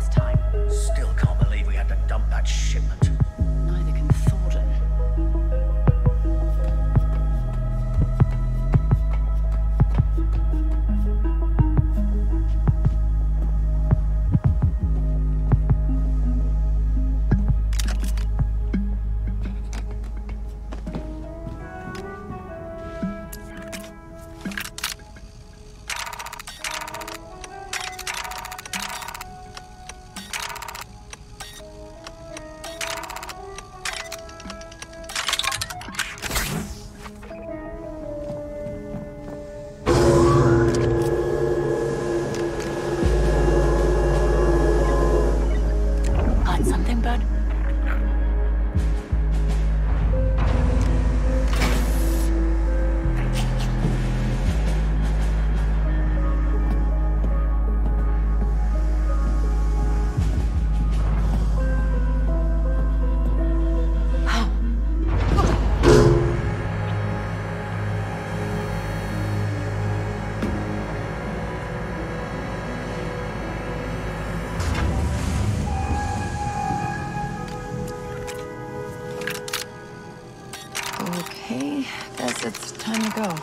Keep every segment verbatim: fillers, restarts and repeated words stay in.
last time. Still can't believe we had to dump that shipment. Neither can Thornton. Okay, guess it's time to go.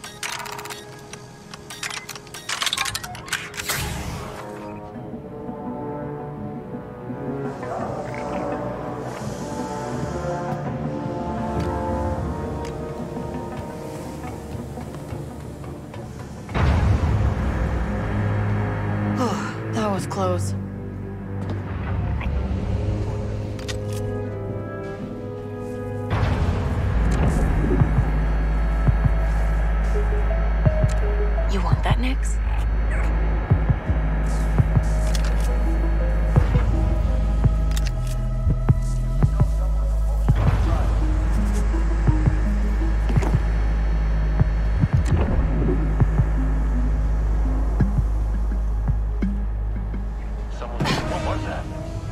Oh, that was close. Next. Someone, what was that?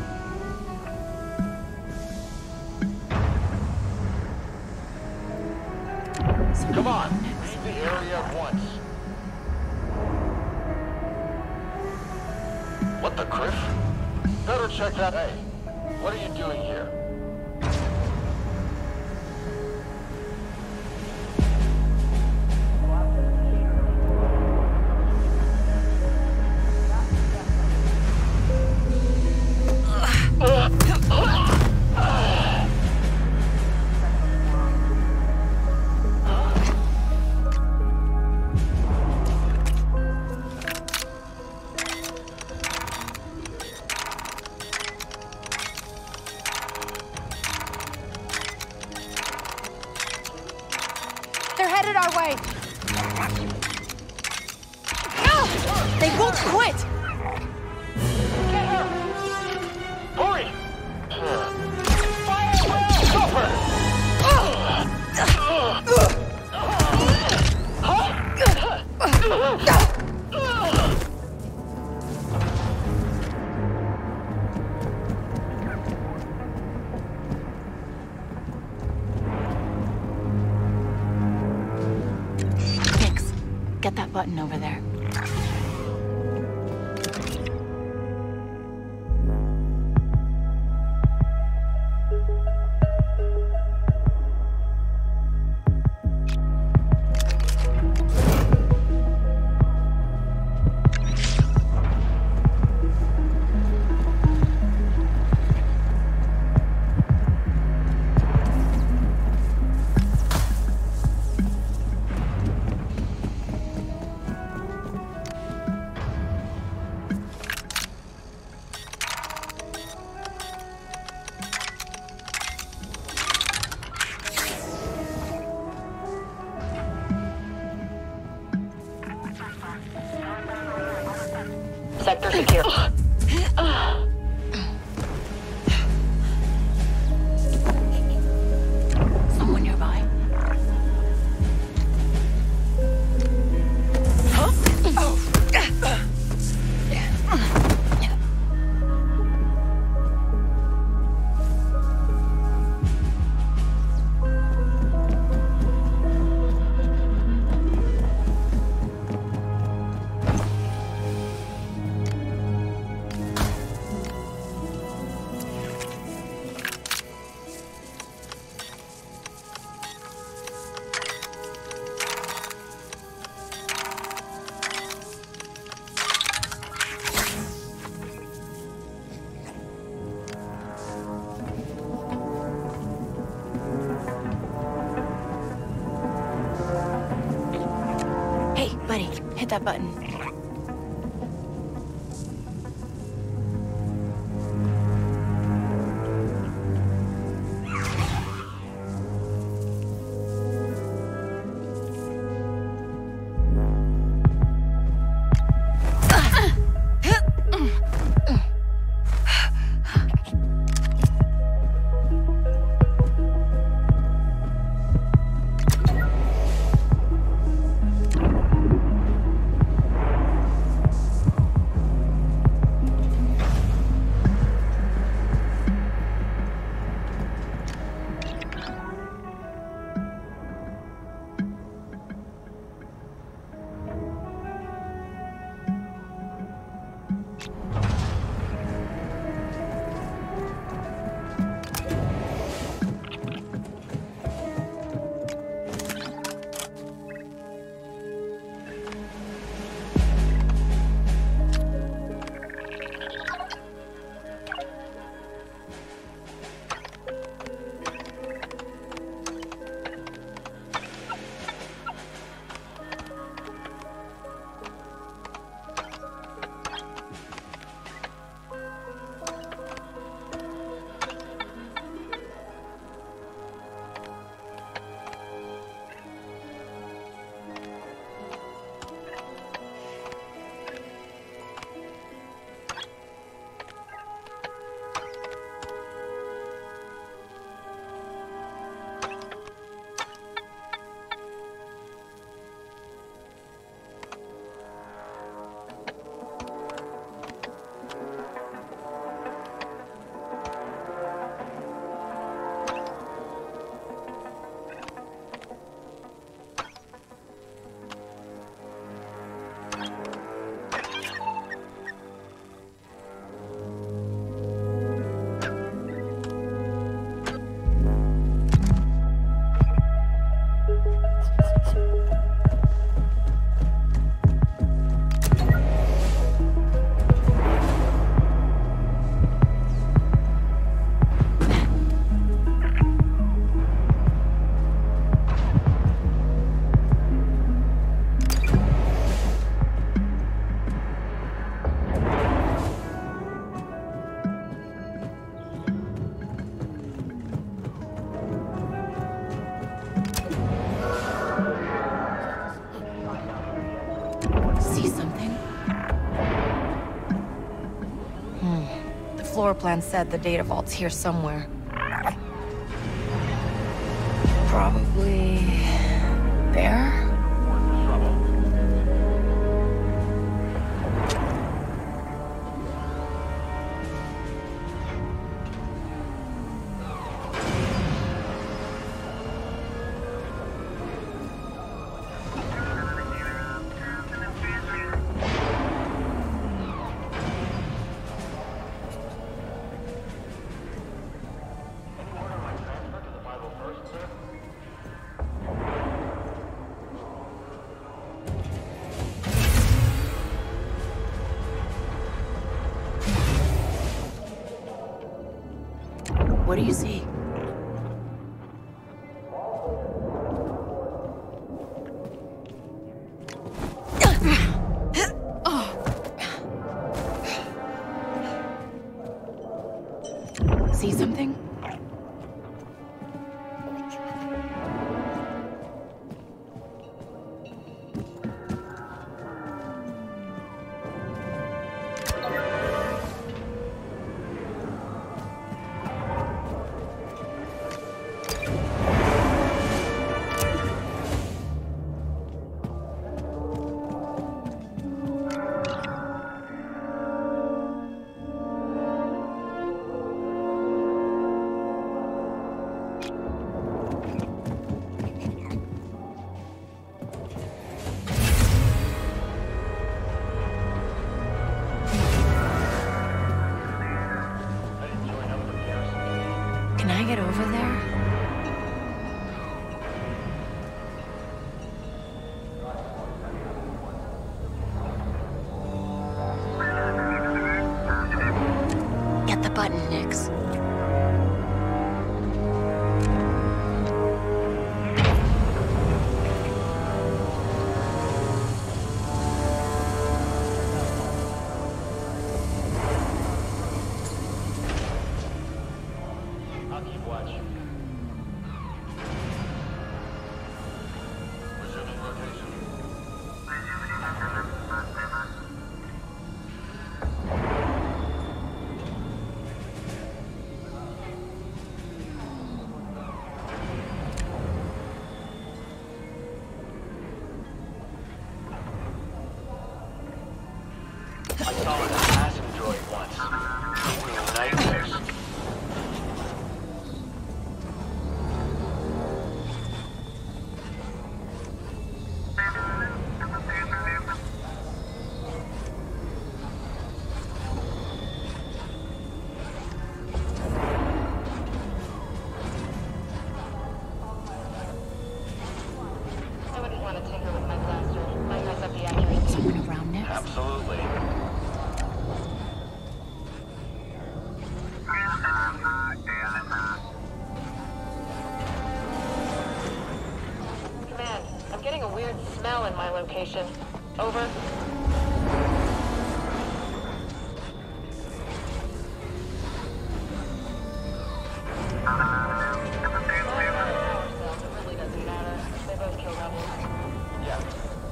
Come on, leave the area at once. What the criff? Better check that. Hey, what are you doing here? Headed our way. No! They won't quit! Get her! Hurry! Fire well! Stop her! Get that button over there. Hit that button. Floor plan said the data vault's here somewhere. Probably there? What do you see? See something? Can I get over there? Get the button, Nix. much. Resuming rotation. I saw an assassin droid once. Gave me nightmares. I wouldn't want to tinker with my blaster. Might mess up the accuracy. Someone around next? Absolutely. Command, I'm getting a weird smell in my location. Over. Power cells, it really doesn't matter. They both kill rebels. Yeah.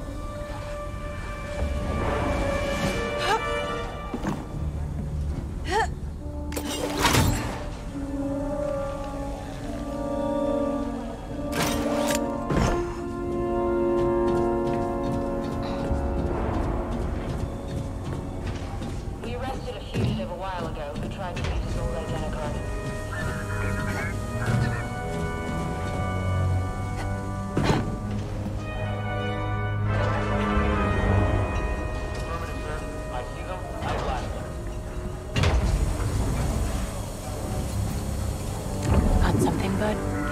We arrested a fugitive a while ago who tried to use his old identicard. Affirmative, sir. I see them. I blast them. Got something, bud?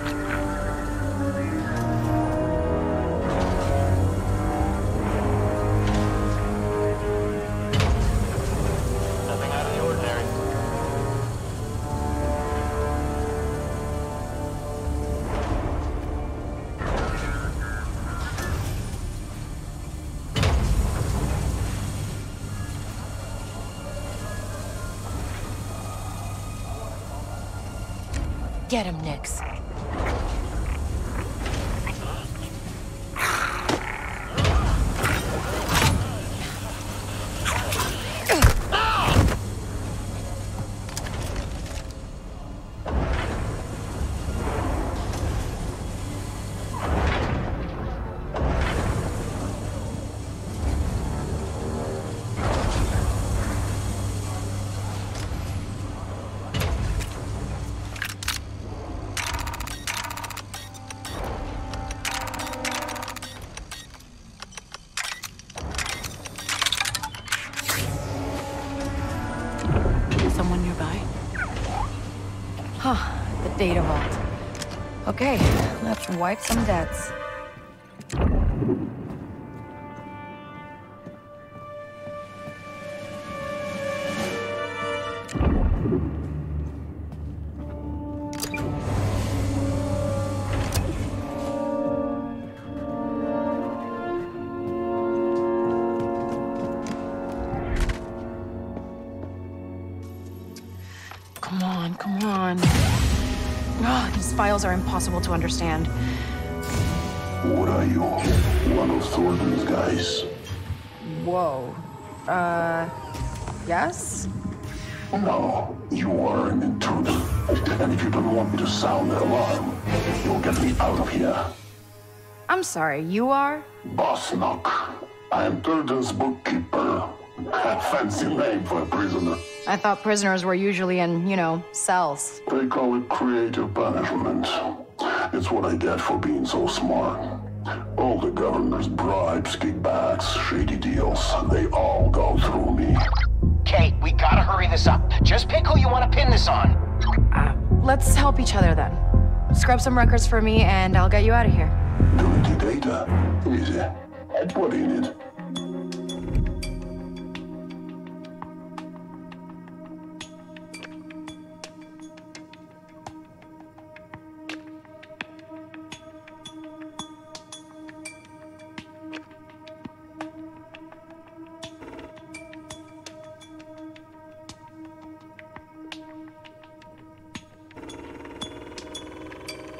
Nothing out of the ordinary. Get him, Nix. Someone nearby? Huh, the data vault. Okay, let's wipe some debts. Come on, come on. Oh, these files are impossible to understand. What are you? One of Thornton's guys? Whoa. Uh, yes? No, you are an intruder. And if you don't want me to sound the alarm, you'll get me out of here. I'm sorry, you are? Boss Knock. I am Thornton's bookkeeper. A fancy name for a prisoner. I thought prisoners were usually in, you know, cells. They call it creative punishment. It's what I get for being so smart. All the governor's bribes, kickbacks, shady deals, they all go through me. Kate, we gotta hurry this up. Just pick who you want to pin this on. Uh, let's help each other then. Scrub some records for me and I'll get you out of here. Dirty data? Easy. What do you need?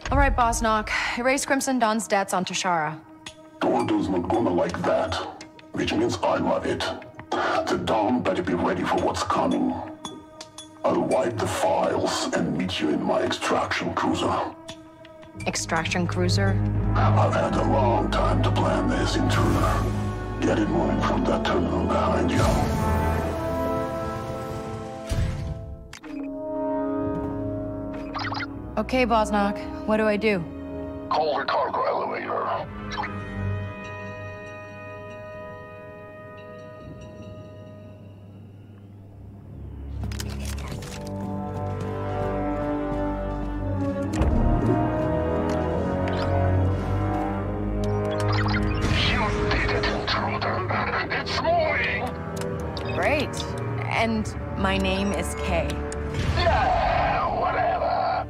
All right, Boss Knock. Erase Crimson Dawn's debts onto Shara. Gordo's not gonna like that, which means I love it. The Dawn better be ready for what's coming. I'll wipe the files and meet you in my extraction cruiser. Extraction cruiser? I've had a long time to plan this, intruder. Get it moving from that terminal behind you. Okay, Bosnock. What do I do? Call the cargo elevator. Great. And my name is Kay. Yeah, whatever.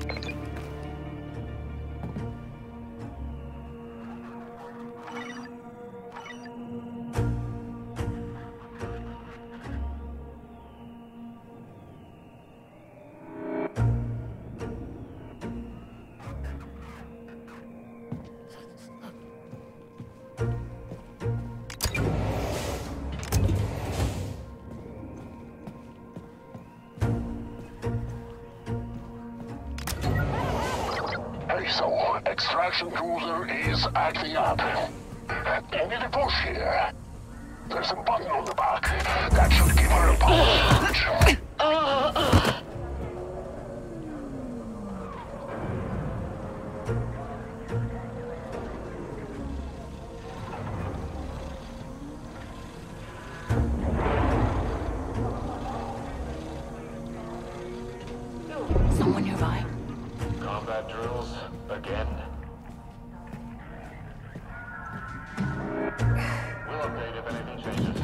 So, extraction cruiser is acting up. Any to push here. There's a button on the back. That should give her a power surge. Someone nearby. Combat drills again. We'll update if anything changes.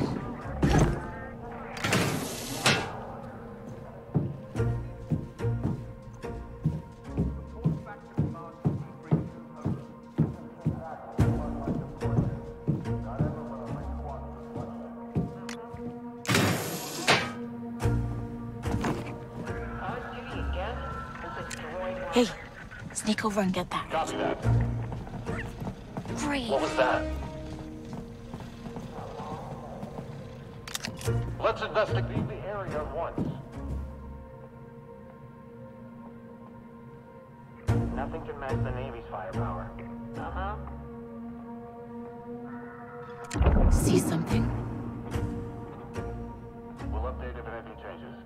Hey, sneak over and get that. Copy that. Great. What was that? Let's investigate the area at once. Nothing can match the Navy's firepower. Uh-huh. See something? We'll update if anything changes.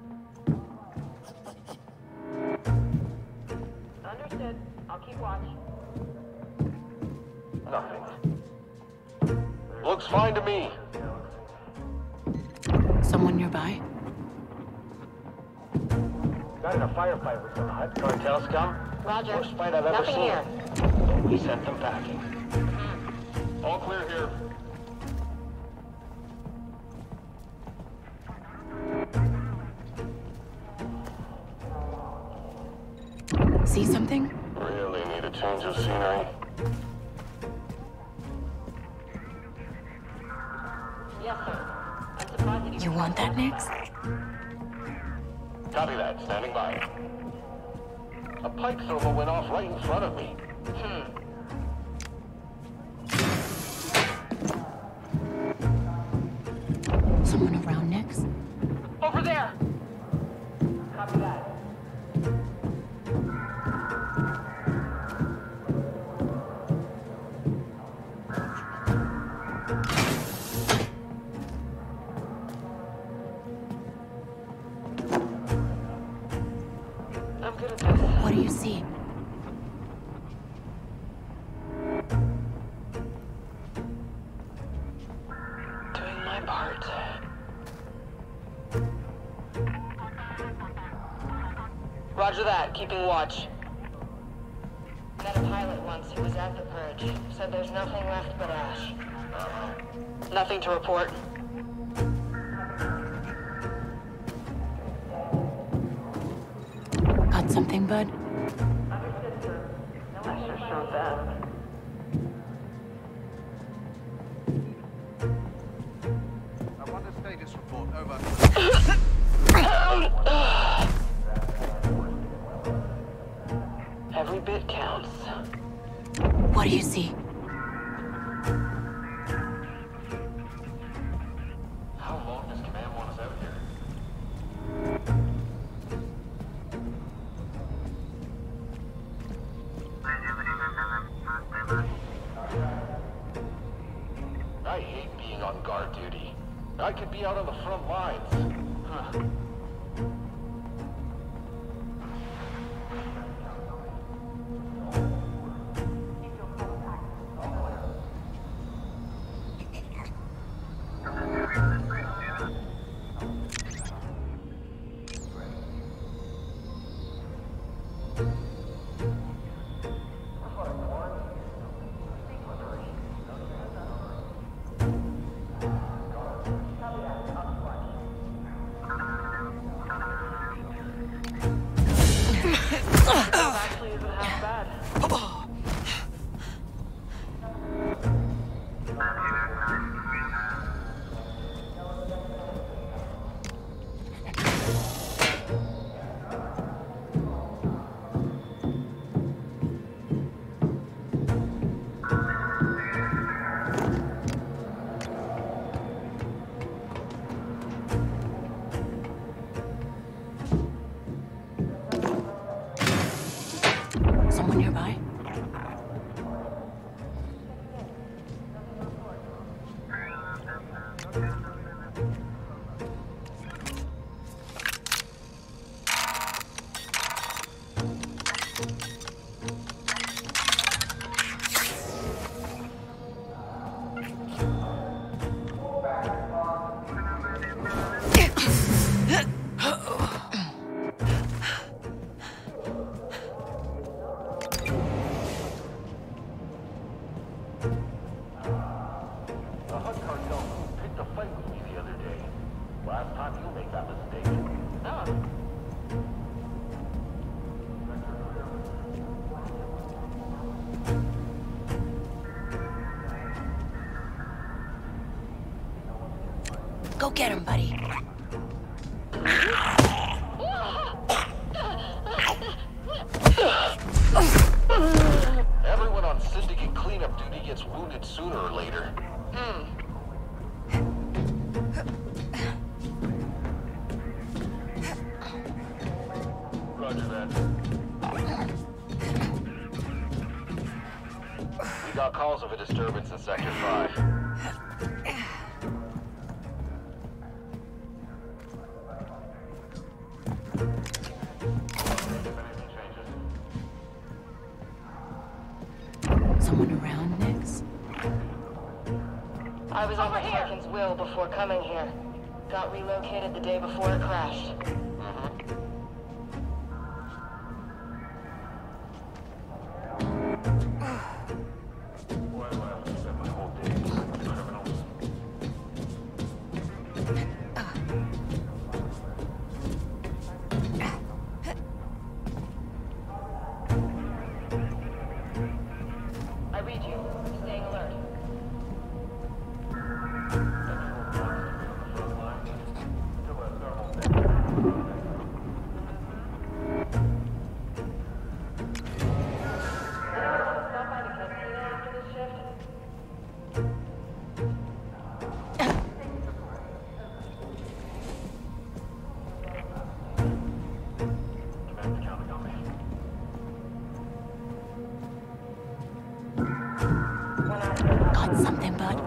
Understood. I'll keep watch. Nothing. Looks fine to me. Someone nearby? Got in a firefight with some hut cartel scum. Roger. Worst fight I've ever Nothing seen. here. We sent them packing. All clear here. See something? Really need a change of scenery. Yes, sir. I'm surprised that You want that, Nix? Copy that. Standing by. A pike thermal went off right in front of me. Hmm. Someone around, Nix? Over there! Copy that. I'm good at this. What do you see? Doing my part. Roger that. Keeping watch. Met a pilot once who was at the purge. Said there's nothing left but ash. Nothing to report. Got something, bud? Understood, sir. No, I sure showed that. I want a status report, over. Every bit counts. What do you see? How long does command want us out here? I hate being on guard duty. I could be out on the front lines. Huh. Actually isn't half bad. Someone nearby? The Hut cartel picked a fight with me the other day. Last time you'll make that mistake. Oh. Go get him, buddy. Everyone on syndicate cleanup duty gets wounded sooner or later. Roger that. We got calls of a disturbance in Sector five. Someone around, Nix? I was on the Tarkin's will before coming here. Got relocated the day before it crashed. I read you. Staying alert. Stop by the cantina after this shift? Command's counting on me. Got something, bud?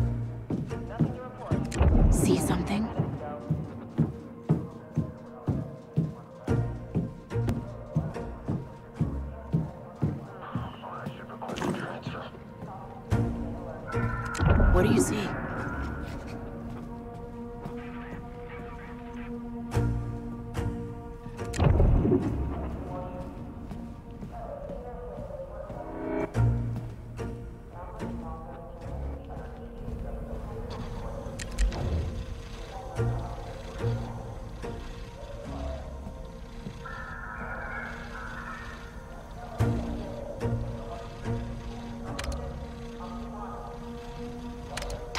Nothing to report. See something?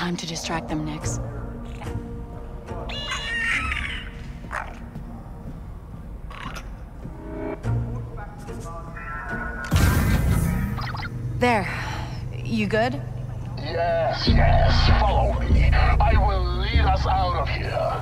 time to distract them, Nix. There. You good? Yes, yes, follow me. I will lead us out of here.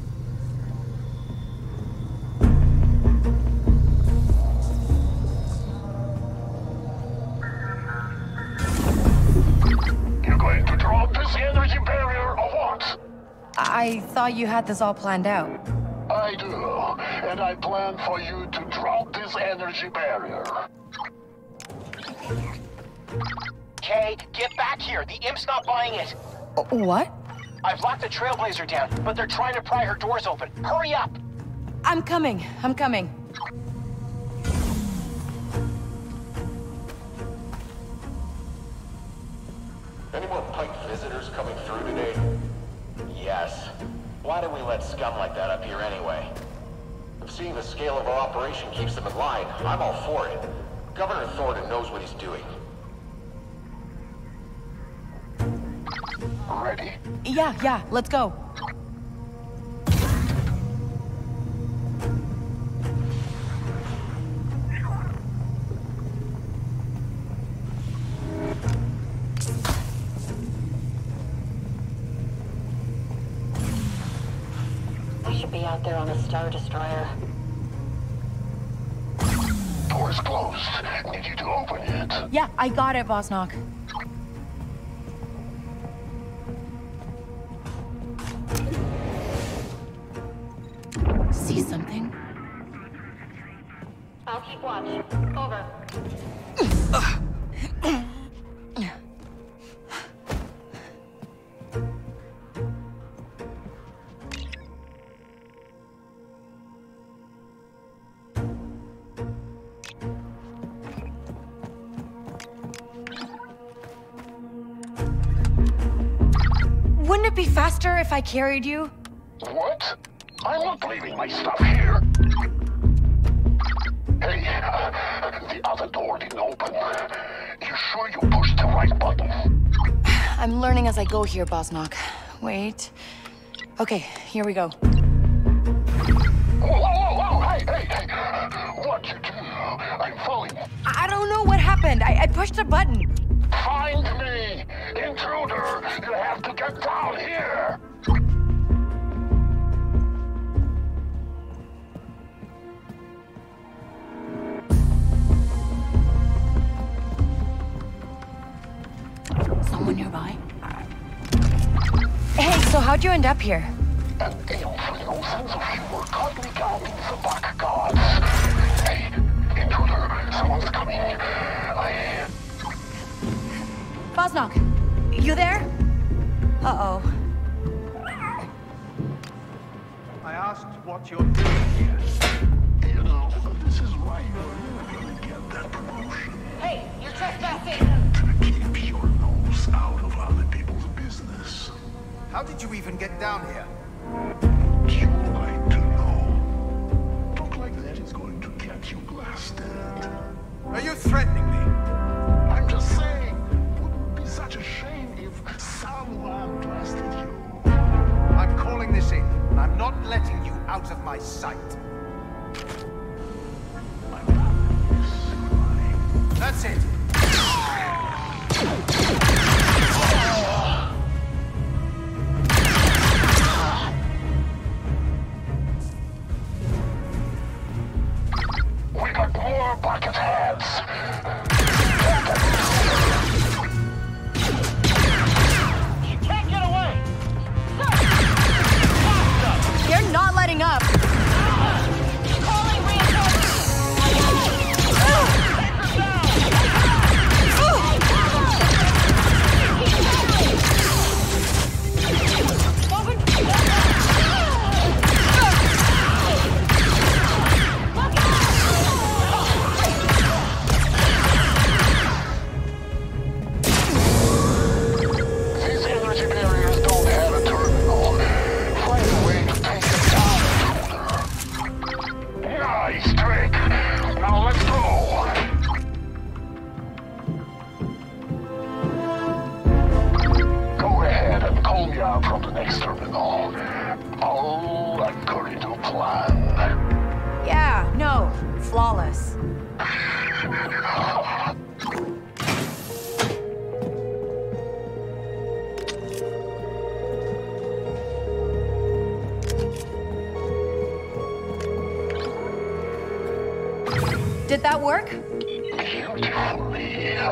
You're going to drop this energy barrier or what? I thought you had this all planned out. I do, and I plan for you to drop this energy barrier. Kay, get back here. The Imp's not buying it. Uh, what? I've locked the Trailblazer down, but they're trying to pry her doors open. Hurry up! I'm coming. I'm coming. Any more Pike visitors coming through today? Yes. Why do we let scum like that up here anyway? If seeing the scale of our operation keeps them in line, I'm all for it. Governor Thornton knows what he's doing. Ready? Yeah, yeah, let's go. We should be out there on a Star Destroyer. Door's closed. Need you to open it. Yeah, I got it, Boss Knock. See something? I'll keep watch. Over. Wouldn't it be faster if I carried you? What? I'm not leaving my stuff here. Hey, uh, the other door didn't open. You sure you pushed the right button? I'm learning as I go here, Boss Knock. Wait. Okay, here we go. Whoa, whoa, whoa, hey, hey, hey! What'd you do? I'm falling. I don't know what happened. I, I pushed a button. Find me! Intruder! You have to get down here! Someone nearby? Hey, so how'd you end up here? An elf with no sense of humor caught me down in the back gods. Hey, intruder, someone's coming. I... Boss Knock, you there? Uh-oh. I asked what you're doing here. You know, this is why you're never gonna get that promotion. Hey, you're trespassing! Keep your nose out of other people's business. How did you even get down here? Would you like to know? Talk like that is going to get you blasted. Are you threatening me? I'm just saying, wouldn't be such a shame if someone blasted you. I'm calling this in, and I'm not letting you out of my sight. My plan is running. That's it. We got more bucket heads. You can't get away! You're not letting up. Calling reinforcements! plan. Yeah, no, flawless. Did that work? Beautifully.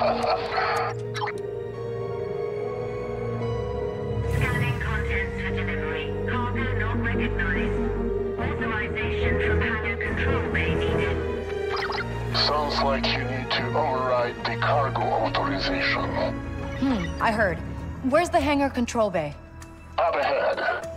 Scanning contents for delivery. Cargo not recognized. Authorization from hangar control bay needed. Sounds like you need to override the cargo authorization. Hmm, I heard. Where's the hangar control bay? Up ahead.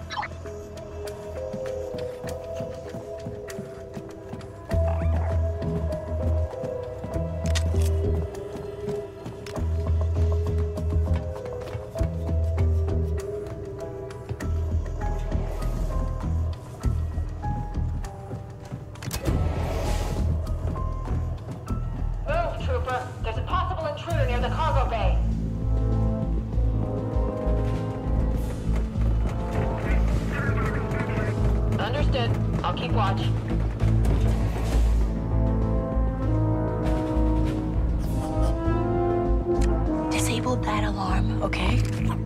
There's a possible intruder near the cargo bay. Understood. I'll keep watch. Disabled that alarm, okay?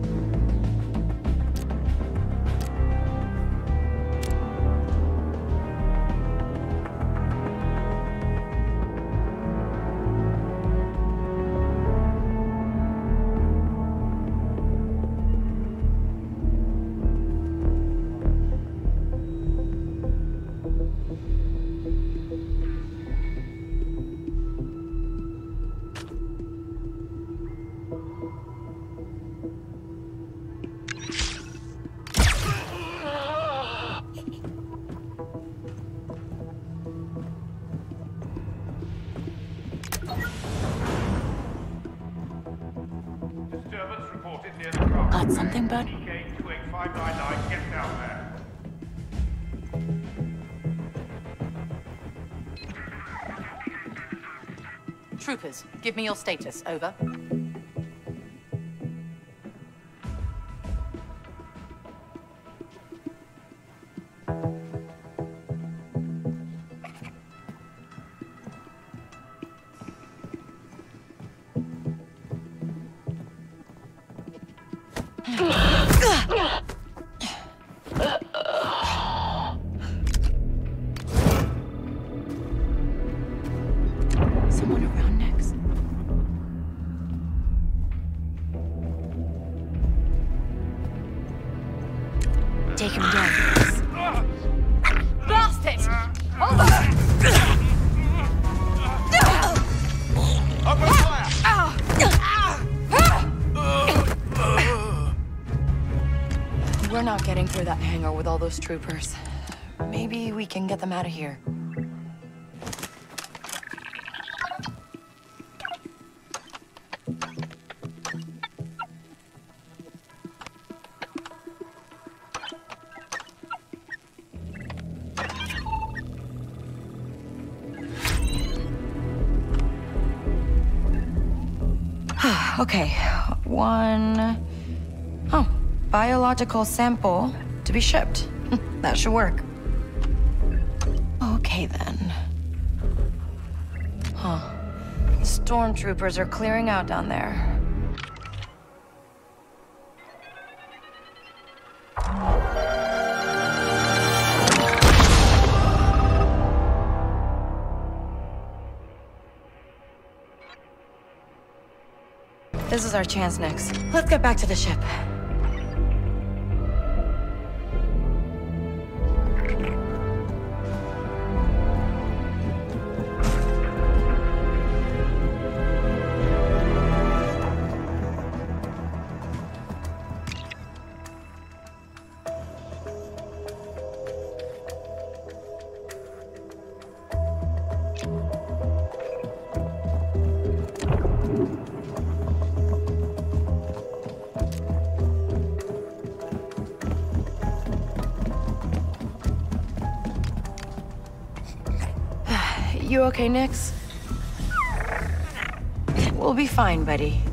Got something, bud? Get down there. Troopers, give me your status. Over. Someone around next. Take him down, please. Blast it! Over! Open fire! We're not getting through that hangar with all those troopers. Maybe we can get them out of here. Okay, one... Oh, biological sample to be shipped. That should work. Okay, then. Huh. Stormtroopers are clearing out down there. This is our chance next. Let's get back to the ship. You okay, Nix? We'll be fine, buddy.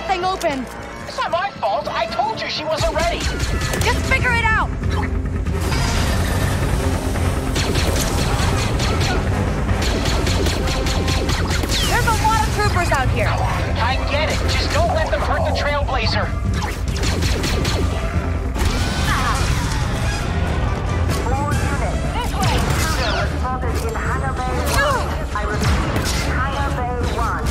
that thing open! It's not my fault. I told you she wasn't ready. Just figure it out! There's a lot of troopers out here. I get it. Just don't let them hurt the Trailblazer. All units. This way. Intruder was spotted in Hangar Bay one. I repeat, Hangar Bay one.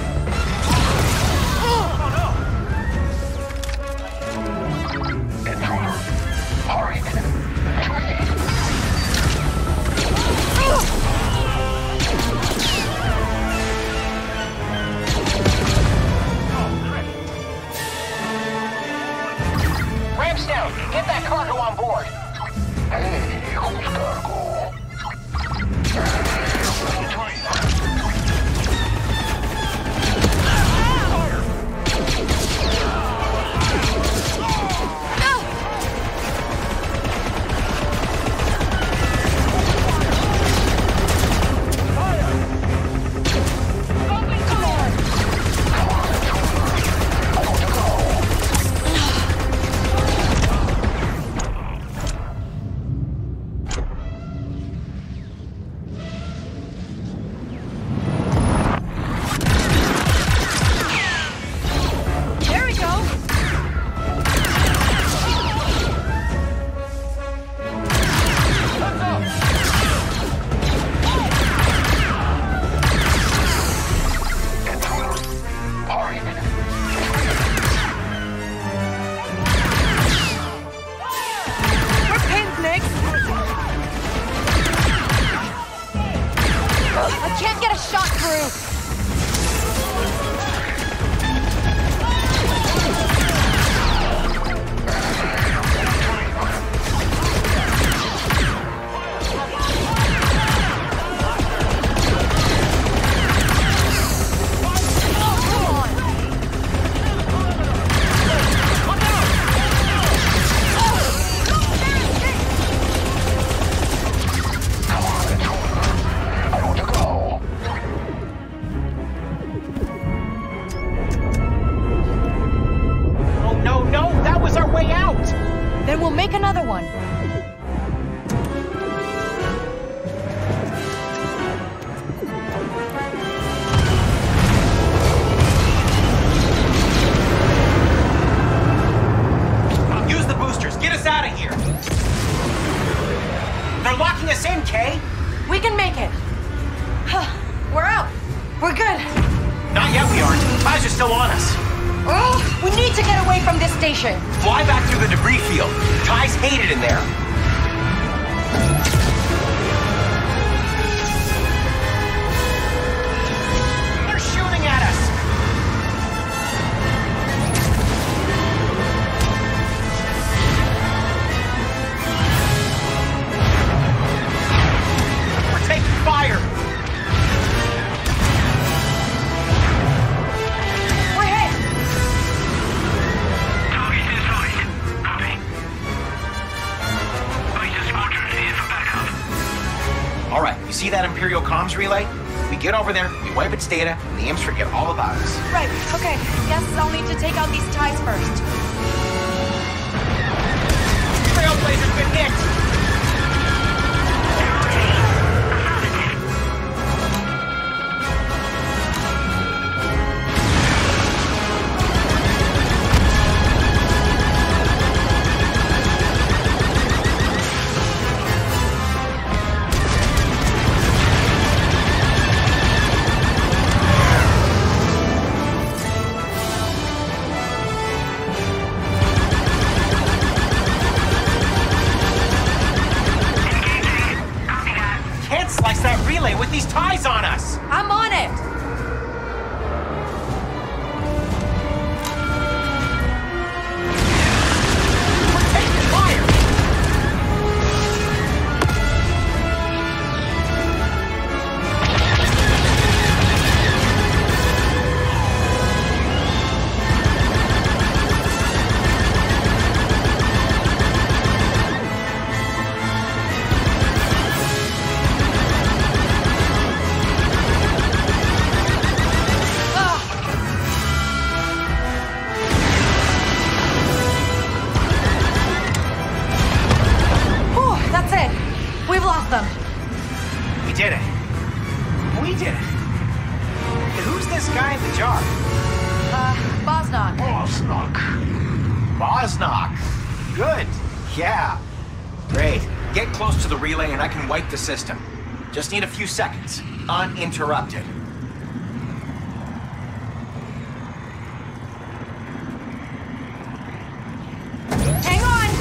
Intruder. Hurry. Ramps down. Get that cargo on board. Hey, who's cargo? Fly back through the debris field. Ty's hate it in there. They're shooting at us. We're taking fire. All right, you see that Imperial comms relay? We get over there, we wipe its data, and the imps forget all about us. Right, okay. Guess I'll need to take out these ties first. Trailblazer's been hit! Bosnock. Bosnock. Bosnock. Good. Yeah. Great. Get close to the relay and I can wipe the system. Just need a few seconds. Uninterrupted. Hang on!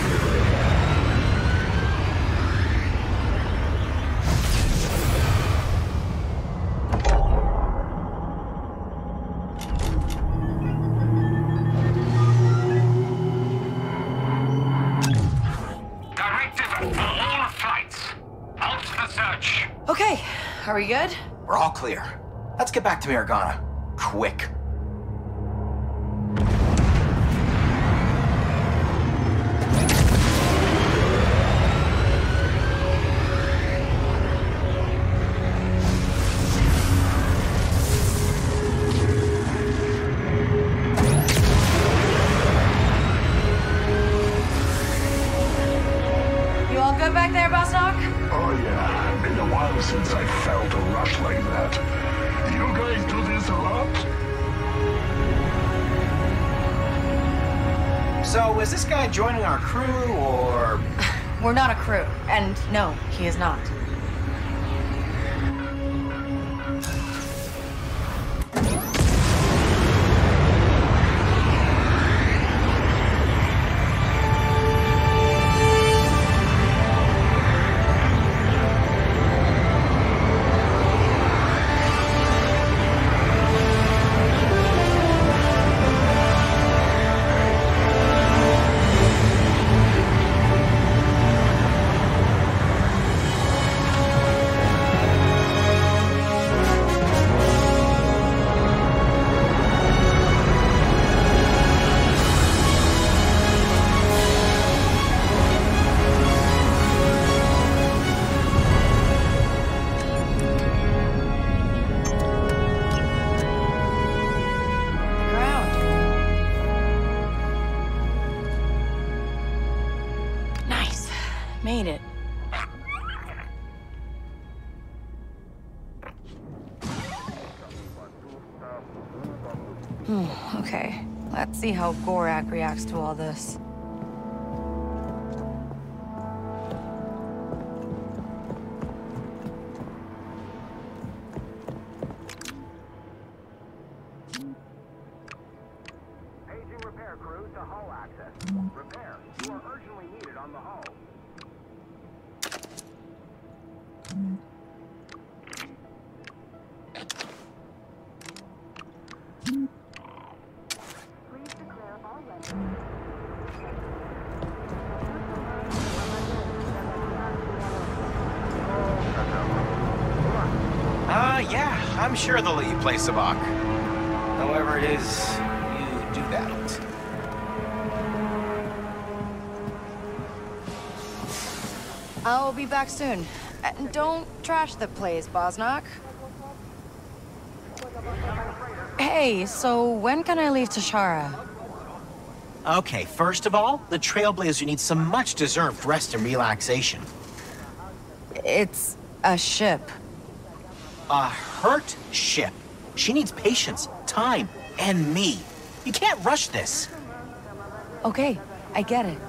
Directive for all flights. Halt the search. Okay, are we good? We're all clear. Let's get back to Miragana. Quick. You all good back there, Bosnock? Oh yeah, been a while since I felt a rush like that. You guys do this a lot? So, is this guy joining our crew, or...? We're not a crew, and no, he is not. Made it. Hmm, okay. Let's see how Gorak reacts to all this. Paging repair crew to hull access. Repair. You are urgently needed on the hull. Please declare all ready. Uh, yeah, I'm sure they'll let you play Sabak. However it is, you do that. I'll be back soon. And don't trash the place, Bosnock. Hey, so when can I leave Tashara? Okay, first of all, the Trailblazer needs some much-deserved rest and relaxation. It's a ship. A hurt ship. She needs patience, time, and me. You can't rush this. Okay, I get it.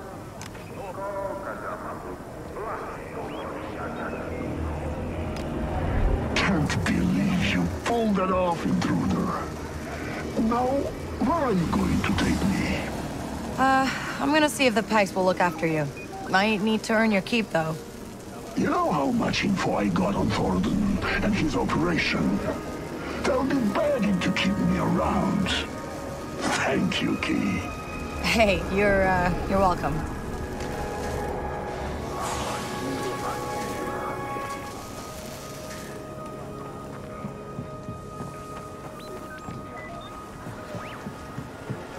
Can't believe you pulled that off, intruder. Now, where are you going to take me? Uh, I'm gonna see if the Pikes will look after you. Might need to earn your keep, though. You know how much info I got on Thornton and his operation? They'll be begging to keep me around. Thank you, Key. Hey, you're, uh, you're welcome.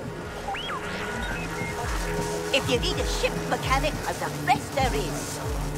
If you need a ship mechanic, I'm the best there is.